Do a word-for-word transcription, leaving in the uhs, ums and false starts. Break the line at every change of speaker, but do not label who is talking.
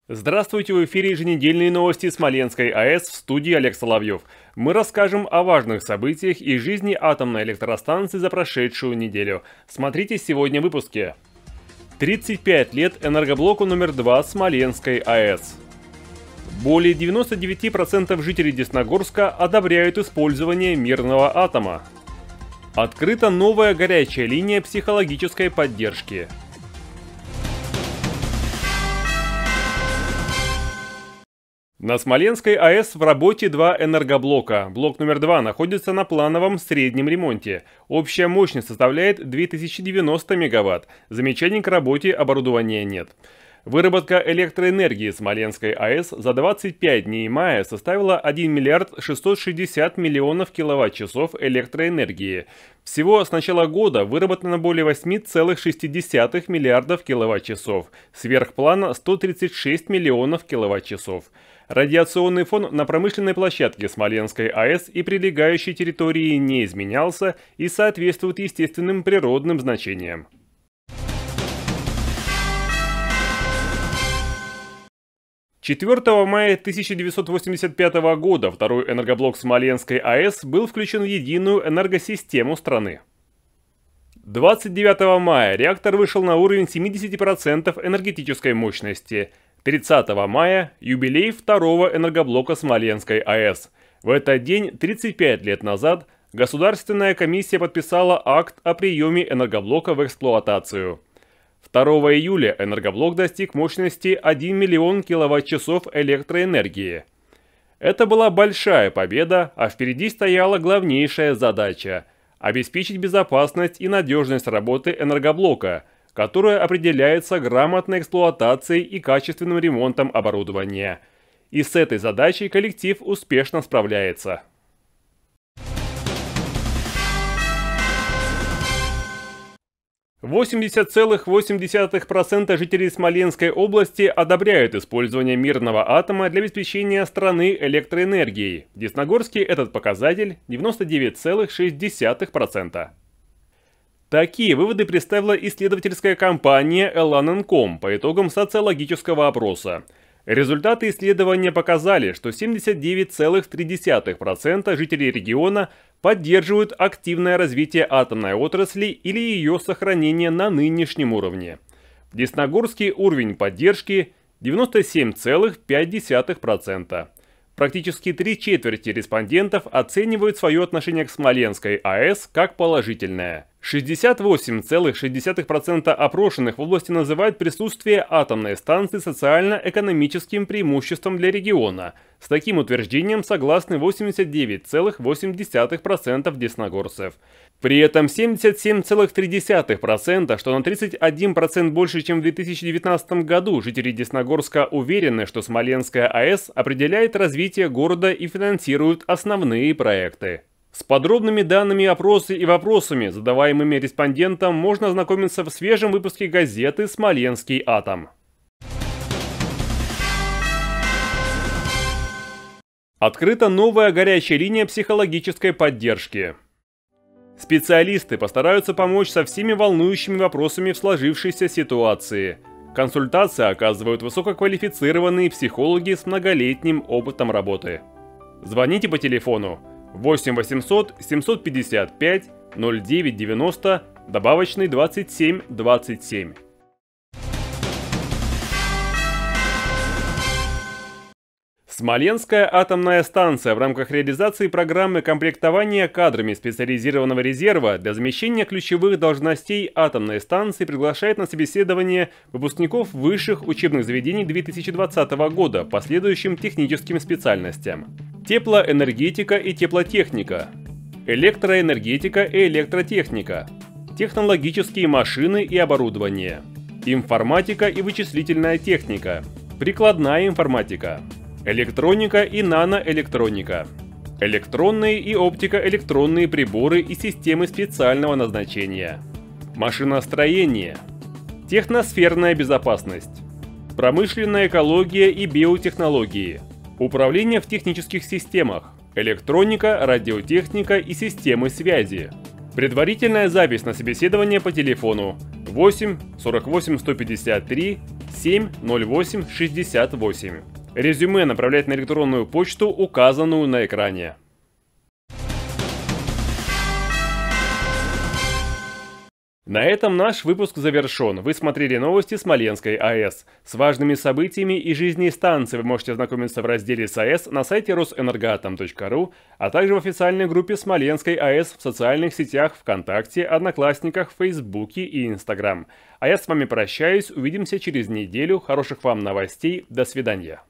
Здравствуйте, в эфире еженедельные новости Смоленской АЭС, в студии Олег Соловьев. Мы расскажем о важных событиях из жизни атомной электростанции за прошедшую неделю. Смотрите сегодня в выпуске. тридцать пять лет энергоблоку номер два Смоленской АЭС. Более девяноста девяти процентов жителей Десногорска одобряют использование мирного атома. Открыта новая горячая линия психологической поддержки. На Смоленской АЭС в работе два энергоблока. Блок номер два находится на плановом среднем ремонте. Общая мощность составляет две тысячи девяносто мегаватт. Замечаний к работе оборудования нет. Выработка электроэнергии Смоленской АЭС за двадцать пять дней мая составила один миллиард шестьсот шестьдесят миллионов киловатт-часов электроэнергии. Всего с начала года выработано более восьми целых шести десятых миллиардов киловатт-часов. Сверх плана сто тридцать шесть миллионов киловатт-часов. Радиационный фон на промышленной площадке Смоленской АЭС и прилегающей территории не изменялся и соответствует естественным природным значениям. четвёртого мая тысяча девятьсот восемьдесят пятого года второй энергоблок Смоленской АЭС был включен в единую энергосистему страны. двадцать девятого мая реактор вышел на уровень семидесяти процентов энергетической мощности. тридцатого мая – юбилей второго энергоблока Смоленской АЭС. В этот день, тридцать пять лет назад, Государственная комиссия подписала акт о приеме энергоблока в эксплуатацию. второго июля энергоблок достиг мощности один миллион киловатт-часов электроэнергии. Это была большая победа, а впереди стояла главнейшая задача – обеспечить безопасность и надежность работы энергоблока, которая определяется грамотной эксплуатацией и качественным ремонтом оборудования. И с этой задачей коллектив успешно справляется. восемьдесят целых восемь десятых процента жителей Смоленской области одобряют использование мирного атома для обеспечения страны электроэнергией. В Десногорске этот показатель девяносто девять целых шесть десятых процента. Такие выводы представила исследовательская компания Elan энд Ком по итогам социологического опроса. Результаты исследования показали, что семьдесят девять целых три десятых процента жителей региона поддерживают активное развитие атомной отрасли или ее сохранение на нынешнем уровне. В Десногорске уровень поддержки девяносто семь целых пять десятых процента. Практически три четверти респондентов оценивают свое отношение к Смоленской АЭС как положительное. шестьдесят восемь целых шесть десятых процента опрошенных в области называют присутствие атомной станции социально-экономическим преимуществом для региона. С таким утверждением согласны восемьдесят девять целых восемь десятых процента десногорцев. При этом семьдесят семь целых три десятых процента, что на тридцать один процент больше, чем в две тысячи девятнадцатом году, жители Десногорска уверены, что Смоленская АЭС определяет развитие города и финансирует основные проекты. С подробными данными опроса и вопросами, задаваемыми респондентам, можно ознакомиться в свежем выпуске газеты «Смоленский атом». Открыта новая горячая линия психологической поддержки. Специалисты постараются помочь со всеми волнующими вопросами в сложившейся ситуации. Консультации оказывают высококвалифицированные психологи с многолетним опытом работы. Звоните по телефону восемь восемьсот семьсот пятьдесят пять ноль девять девяносто, добавочный двадцать семь двадцать семь. Смоленская атомная станция в рамках реализации программы комплектования кадрами специализированного резерва для замещения ключевых должностей атомной станции приглашает на собеседование выпускников высших учебных заведений две тысячи двадцатого года по следующим техническим специальностям: теплоэнергетика и теплотехника, электроэнергетика и электротехника, технологические машины и оборудование, информатика и вычислительная техника, прикладная информатика, электроника и наноэлектроника, электронные и оптико-электронные приборы и системы специального назначения, машиностроение, техносферная безопасность, промышленная экология и биотехнологии, управление в технических системах, электроника, радиотехника и системы связи. Предварительная запись на собеседование по телефону восемь сорок восемь сто пятьдесят три семь ноль восемь шестьдесят восемь. Резюме направлять на электронную почту, указанную на экране. На этом наш выпуск завершен. Вы смотрели новости Смоленской АЭС. С важными событиями и жизнью станции вы можете ознакомиться в разделе САЭС на сайте росэнергоатом точка ру, а также в официальной группе Смоленской АЭС в социальных сетях ВКонтакте, Одноклассниках, Фейсбуке и Инстаграм. А я с вами прощаюсь, увидимся через неделю. Хороших вам новостей, до свидания.